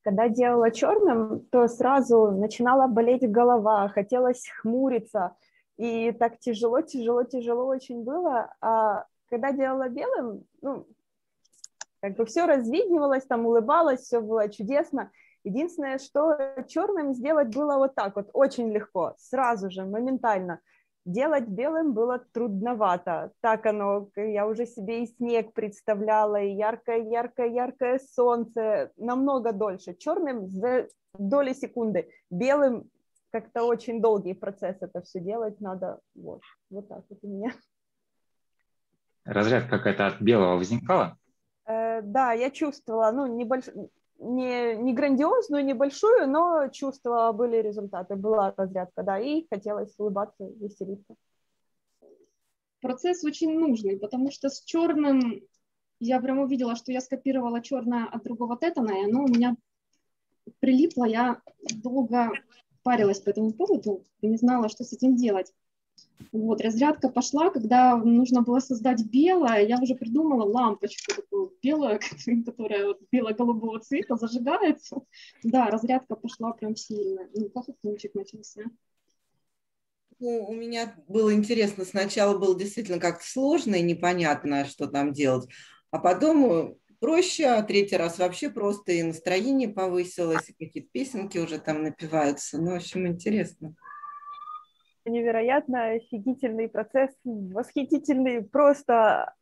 Когда делала черным, то сразу начинала болеть голова, хотелось хмуриться, и так тяжело, тяжело, тяжело очень было. А когда делала белым, ну, как бы все развидневалось, там улыбалась, все было чудесно. Единственное, что черным сделать было вот так вот, очень легко, сразу же, моментально. Делать белым было трудновато. Так оно, я уже себе и снег представляла, и яркое-яркое-яркое солнце, намного дольше. Черным за доли секунды, белым как-то очень долгий процесс это все делать надо. Вот так вот у меня. Разряд какая-то от белого возникала? Да, я чувствовала, ну, не грандиозную, небольшую, но чувствовала, были результаты, была разрядка, да, и хотелось улыбаться, веселиться. Процесс очень нужный, потому что с черным я прям увидела, что я скопировала черное от другого тетана, и оно у меня прилипло, я долго парилась по этому поводу и не знала, что с этим делать. Вот, разрядка пошла, когда нужно было создать белое, я уже придумала лампочку такую белую, которая вот бело-голубого цвета зажигается. Да, разрядка пошла прям сильно. Ну, как ключик начался. Ну, у меня было интересно, сначала было действительно как-то сложно и непонятно, что там делать, а потом проще, а третий раз вообще просто и настроение повысилось, и какие-то песенки уже там напеваются. Ну, в общем, интересно. Невероятно офигительный процесс, восхитительный, просто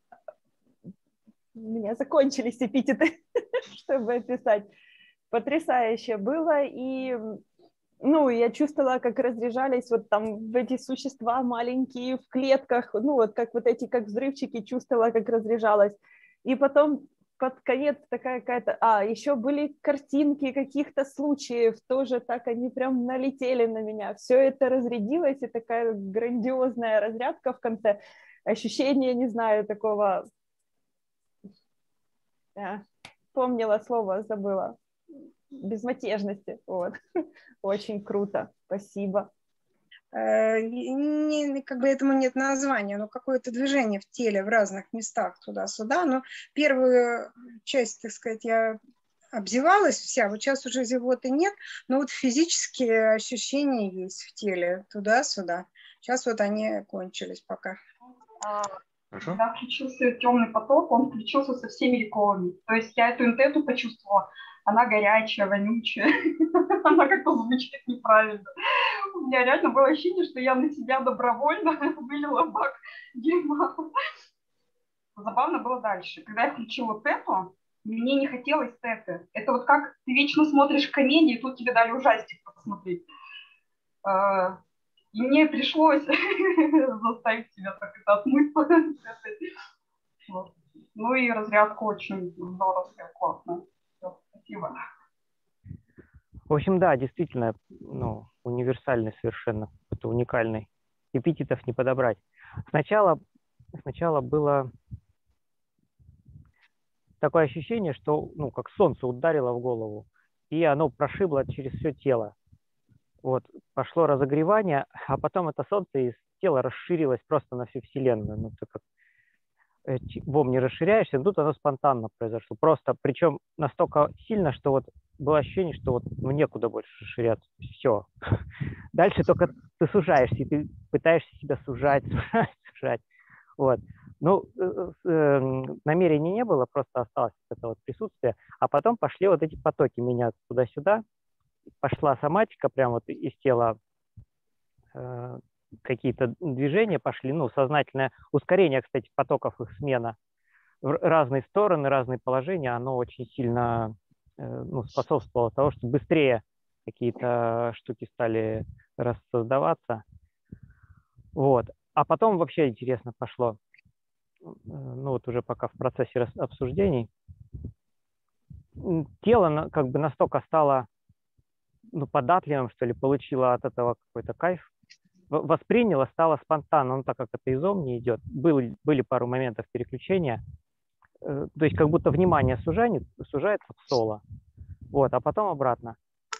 у меня закончились эпитеты, чтобы описать. Потрясающе было, и ну, я чувствовала, как разряжались вот там эти существа маленькие в клетках, ну, вот как вот эти, как взрывчики, чувствовала, как разряжалась. И потом под конец такая какая-то... еще были картинки каких-то случаев, тоже так они прям налетели на меня. Все это разрядилось, и такая грандиозная разрядка в конце. Ощущение, не знаю, такого... помнила слово, забыла. Безмятежности, вот. Очень круто, спасибо. Как бы этому нет названия, но какое-то движение в теле в разных местах туда-сюда. Но первую часть, так сказать, я обзевалась вся, вот сейчас уже зевоты нет, но вот физические ощущения есть в теле туда-сюда. Сейчас вот они кончились пока. Хорошо. Когда включился темный поток, он включился со всеми реколами. То есть я эту интету почувствовала. Она горячая, вонючая. Она как-то звучит неправильно. У меня реально было ощущение, что я на себя добровольно вылила бак дерьма. Забавно было дальше. Когда я включила тету, мне не хотелось теты. Это вот как ты вечно смотришь комедии, и тут тебе дали ужастик посмотреть. И мне пришлось заставить себя так это отмыться. Вот. Ну и разрядка очень здоровская, классная. Спасибо. В общем, да, действительно, ну, универсальный совершенно, это уникальный. Эпитетов не подобрать. Сначала было такое ощущение, что, ну, как солнце ударило в голову, и оно прошибло через все тело. Вот, пошло разогревание, а потом это солнце из тела расширилось просто на всю Вселенную. Ну, ты как в ОМ не расширяешься, но тут оно спонтанно произошло. Просто, причем настолько сильно, что вот было ощущение, что вот ну, некуда больше расширяться. Все. Дальше только ты сужаешься, и ты пытаешься себя сужать. Вот. Ну, намерений не было, просто осталось это вот присутствие. А потом пошли вот эти потоки меняться туда-сюда. Пошла соматика, прям вот из тела какие-то движения пошли, ну, сознательное ускорение, кстати, потоков, их смена в разные стороны, разные положения, оно очень сильно ну, способствовало тому, что быстрее какие-то штуки стали рассоздаваться. Вот. А потом вообще интересно пошло, ну, вот уже пока в процессе обсуждений, тело как бы настолько стало ну, податливым, что ли, получила от этого какой-то кайф, восприняла, стало спонтанно, ну, так как это из ОМ не идет. Были пару моментов переключения, то есть как будто внимание сужается в соло, вот, а потом обратно.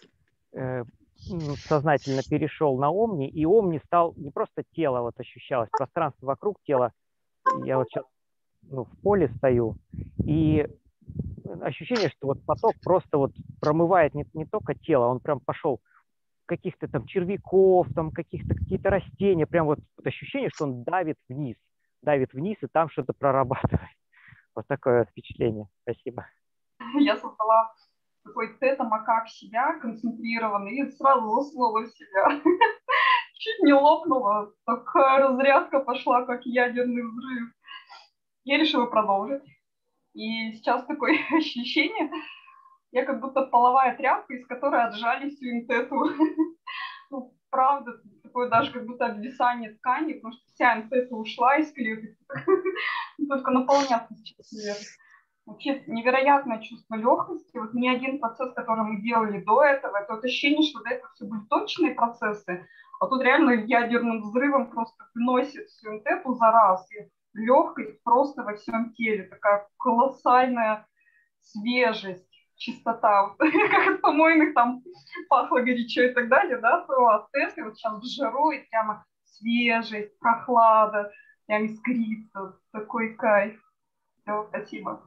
Сознательно перешел на омни, и омни стал не просто тело вот ощущалось, пространство вокруг тела. Я вот сейчас ну, в поле стою, и ощущение, что вот поток просто вот промывает не только тело, он прям пошел каких-то там червяков, там какие-то растения, прям вот ощущение, что он давит вниз и там что-то прорабатывает. Вот такое впечатление. Спасибо. Я создала такой тета-макак себя концентрированный и сразу уснула в себя. Чуть не лопнула, такая разрядка пошла, как ядерный взрыв. Я решила продолжить. И сейчас такое ощущение, я как будто половая тряпка, из которой отжали всю интету. Ну, правда, такое даже как будто обвисание ткани, потому что вся интета ушла из клеток. Только наполняться сейчас наверное. Вообще невероятное чувство легкости. Вот ни один процесс, который мы делали до этого, это вот ощущение, что до этого все были точные процессы, а тут реально ядерным взрывом просто вносит всю интету за раз. И легкость просто во всем теле, такая колоссальная свежесть, чистота. Вот, как от помойных там пахло горячо и так далее, да, то от этой вот сейчас в жару и прямо свежесть, прохлада, прям искрится, такой кайф. Все, спасибо.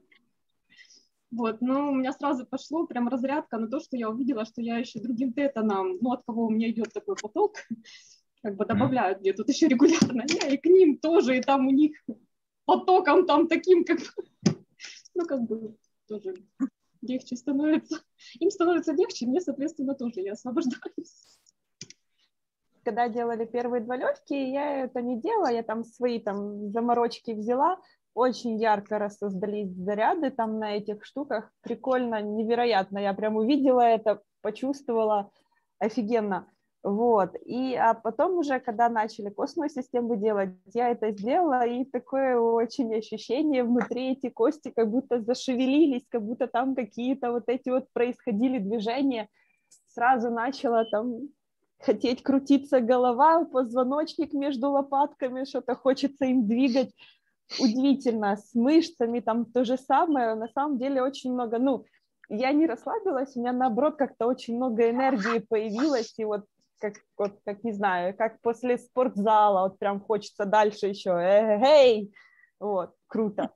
Вот, ну, у меня сразу пошло прям разрядка на то, что я увидела, что я еще другим тетанам, ну, от кого у меня идет такой поток, как бы добавляют мне тут еще регулярно, я и к ним тоже, и там у них потоком там таким, как ну, как бы тоже легче становится. Им становится легче, мне, соответственно, тоже, я освобождаюсь. Когда делали первые 2 легкие, я это не делала, я там свои там заморочки взяла, очень ярко рассоздались заряды там на этих штуках, прикольно, невероятно, я прям увидела это, почувствовала, офигенно, вот, а потом уже, когда начали костную систему делать, я это сделала, и такое очень ощущение внутри, эти кости как будто зашевелились, как будто там какие-то вот эти вот происходили движения, сразу начала там хотеть крутиться голова, позвоночник между лопатками, что-то хочется им двигать. Удивительно, с мышцами там то же самое, на самом деле очень много, ну, я не расслабилась, у меня наоборот как-то очень много энергии появилось, и вот как не знаю, как после спортзала, вот прям хочется дальше еще, эй, вот, круто.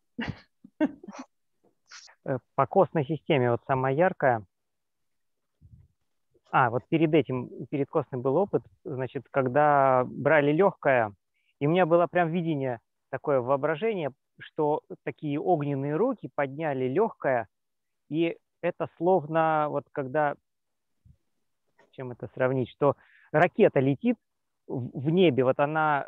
По костной системе вот самая яркая. Вот перед костной был опыт, значит, когда брали легкое, и у меня было прям видение, такое воображение, что такие огненные руки подняли легкое, и это словно, вот когда, чем это сравнить, что ракета летит в небе, вот она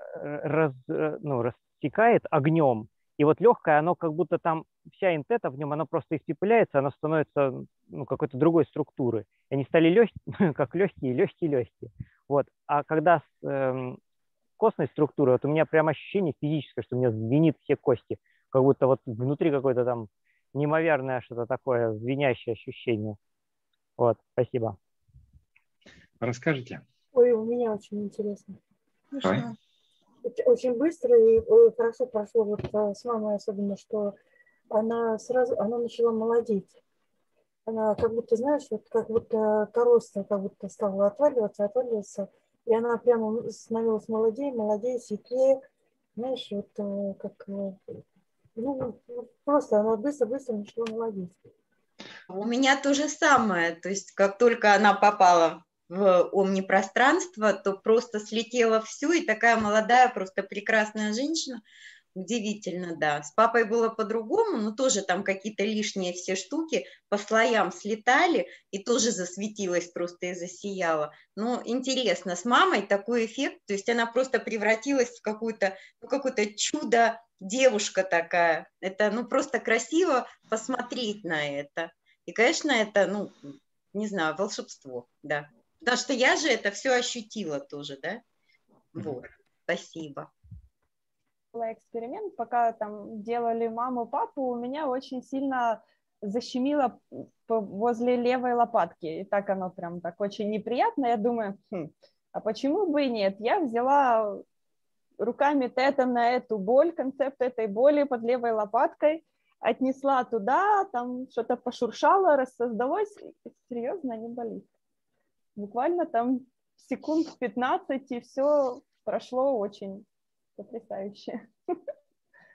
растекает огнем, и вот легкое, оно как будто там, вся интета в нем, оно просто испепеляется, оно становится какой-то другой структуры. И они стали легкие, как легкие. Вот. А когда с костной структурой, вот у меня прям ощущение физическое, что у меня звенит все кости, как будто вот внутри какое-то там неимоверное что-то такое, звенящее ощущение. Вот, спасибо. Расскажите. Ой, у меня очень интересно. Давай. Очень быстро и хорошо прошло вот с мамой, особенно, что она начала молодеть. Она как будто, знаешь, вот как будто короста как будто стала отваливаться, и она прямо становилась молодее, светлее, знаешь, вот как, ну, просто она быстро начала молодеть. У меня то же самое, то есть как только она попала в омнипространство, то просто слетело все, и такая молодая, просто прекрасная женщина, удивительно, да. С папой было по-другому, но тоже там какие-то лишние все штуки по слоям слетали, и тоже засветилась просто и засияла. Но интересно, с мамой такой эффект, то есть она просто превратилась в какое-то чудо, девушка такая. Это, просто красиво посмотреть на это. И, конечно, это, не знаю, волшебство, да. Потому что я же это все ощутила тоже, да. Вот, спасибо. Эксперимент, пока там делали маму, папу, у меня очень сильно защемило возле левой лопатки. И так оно прям так очень неприятно. Я думаю, а почему бы и нет? Я взяла руками тета на эту боль, концепт этой боли под левой лопаткой, отнесла туда, там что-то пошуршало, рассоздалось, и серьезно не болит. Буквально там секунд 15, и все прошло очень потрясающе.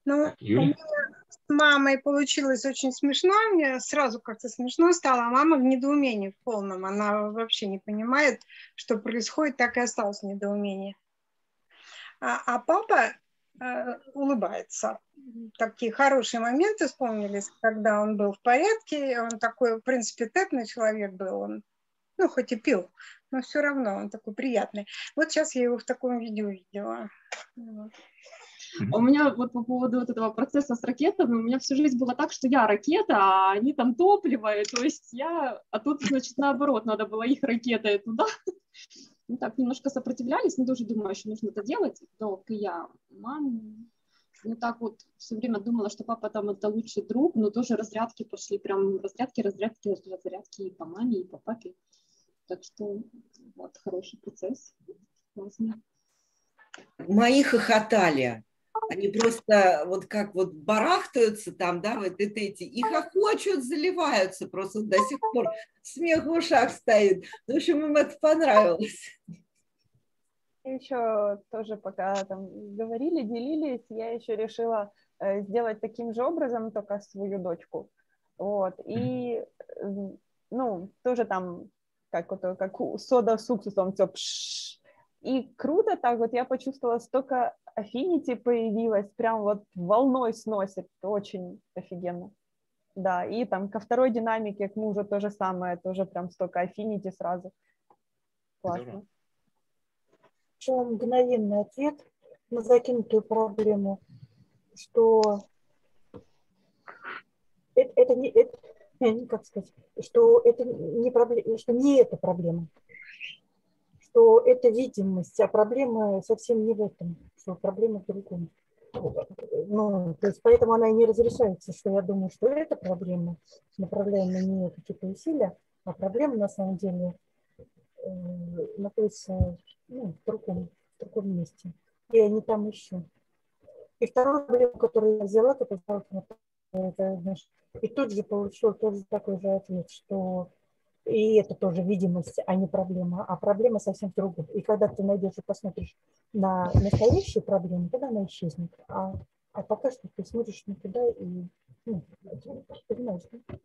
Ну, у меня с мамой получилось очень смешно, мне сразу как-то смешно стало, а мама в недоумении в полном, она вообще не понимает, что происходит, так и осталось в недоумении. А папа улыбается. Такие хорошие моменты вспомнились, когда он был в порядке, он такой, в принципе, тетный человек был, он, ну, хоть и пил, но все равно он такой приятный. Вот сейчас я его в таком виде увидела. Вот. У меня вот по поводу вот этого процесса с ракетами, у меня всю жизнь было так, что я ракета, а они там топливо, то есть а тут, значит, наоборот, надо было их ракетой туда. Ну так, немножко сопротивлялись, но тоже думаю, что нужно это делать, только я, мама, ну так вот все время думала, что папа там это лучший друг, но тоже разрядки пошли, прям разрядки и по маме, и по папе. Так что вот, хороший процесс, классный. Мои хохотали. Они просто вот как вот барахтаются там, да, вот эти, и хохочут, заливаются просто до сих пор. Смех в ушах стоит. В общем, им это понравилось. Еще тоже пока там говорили, делились, я еще решила сделать таким же образом только свою дочку. Вот. И, ну, тоже там как сода с уксусом, все пшш. И круто так вот, я почувствовала, столько affinity появилось, прям вот волной сносит, очень офигенно. Да, и там ко второй динамике, к мужу то же самое, тоже прям столько affinity сразу. Классно. Еще мгновенный ответ на закинутую проблему, что это не, как сказать, что это не проблема, что не это проблема, что это видимость, а проблема совсем не в этом, что проблема в другом. Ну, то есть поэтому она и не разрешается, что я думаю, что это проблема, направляем на нее какие-то усилия, а проблема на самом деле находится в другом месте. И они там еще. И вторую проблему, которую я взяла, это, знаешь, и тут же получила тоже такой же ответ, что и это тоже видимость, а не проблема, а проблема совсем в другом. И когда ты найдешь и посмотришь на настоящие проблемы, тогда она исчезнет. А пока что ты смотришь не туда и понимаешь, да?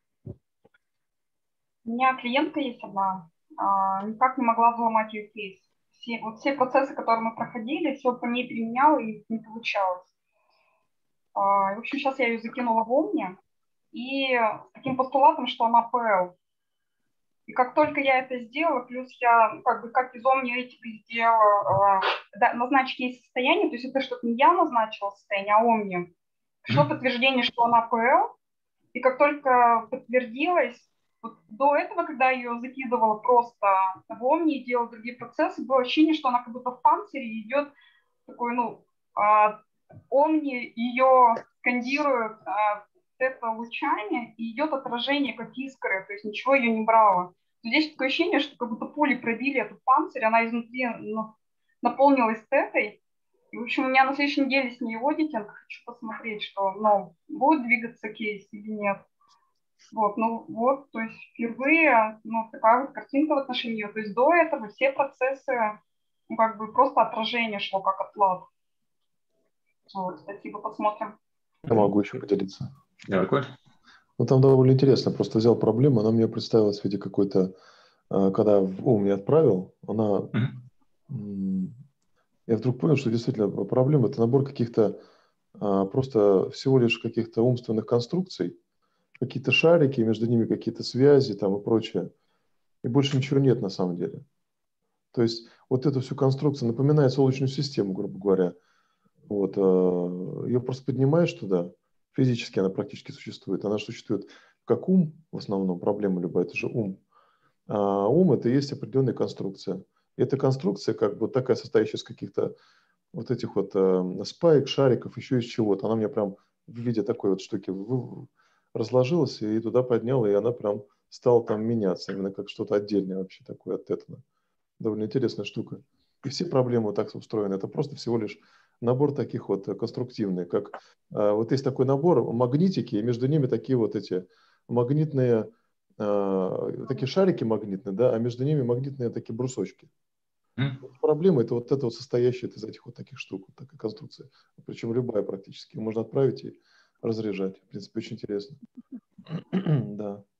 У меня клиентка есть одна, никак не могла взломать ее кейс. Все процессы, которые мы проходили, все по ней применяла и не получалось. В общем, сейчас я ее закинула в Omni, и с таким постулатом, что она PL. И как только я это сделала, плюс я как из Omni этики сделала, назначить ей состояние, то есть это что-то не я назначила состояние, а Omni, пришло подтверждение, что она PL, и как только подтвердилось, вот до этого, когда я ее закидывала просто в Omni и делала другие процессы, было ощущение, что она как будто в панцире идет такой, Omni ее скандирует это лучание, и идет отражение как искры, то есть ничего ее не брало. Здесь такое ощущение, что как будто пули пробили этот панцирь, она изнутри наполнилась тетой. И, в общем, у меня на следующей неделе с ней аудитинг, хочу посмотреть, что будет двигаться кейс или нет. То есть впервые, такая вот картинка в отношении ее. То есть до этого все процессы, просто отражение шло как отклад. Спасибо, посмотрим. Я могу еще поделиться. Давай, Коль. Там довольно интересно. Просто взял проблему, она мне представилась в виде какой-то, когда в ум я отправил, я вдруг понял, что действительно проблема – это набор каких-то, просто всего лишь каких-то умственных конструкций, какие-то шарики, между ними какие-то связи там и прочее. И больше ничего нет на самом деле. То есть вот эту всю конструкцию напоминает Солнечную систему, грубо говоря. Ее просто поднимаешь туда, физически она практически существует. Она существует как ум, в основном, проблема любая, это же ум. А ум – это и есть определенная конструкция. И эта конструкция как бы такая, состоящая из каких-то вот этих вот спаек, шариков, еще из чего-то. Она у меня прям в виде такой вот штуки разложилась, и туда подняла, и она прям стала там меняться, именно как что-то отдельное вообще такое от этого. Довольно интересная штука. И все проблемы вот так устроены. Это просто всего лишь набор таких вот конструктивных, как вот есть такой набор магнитики, и между ними такие вот эти магнитные, такие шарики магнитные, да, а между ними магнитные такие брусочки. Проблема – это вот это вот состоящая из этих вот таких штук, вот такая конструкция. Причем любая практически. Можно отправить и разряжать. В принципе, очень интересно. Да.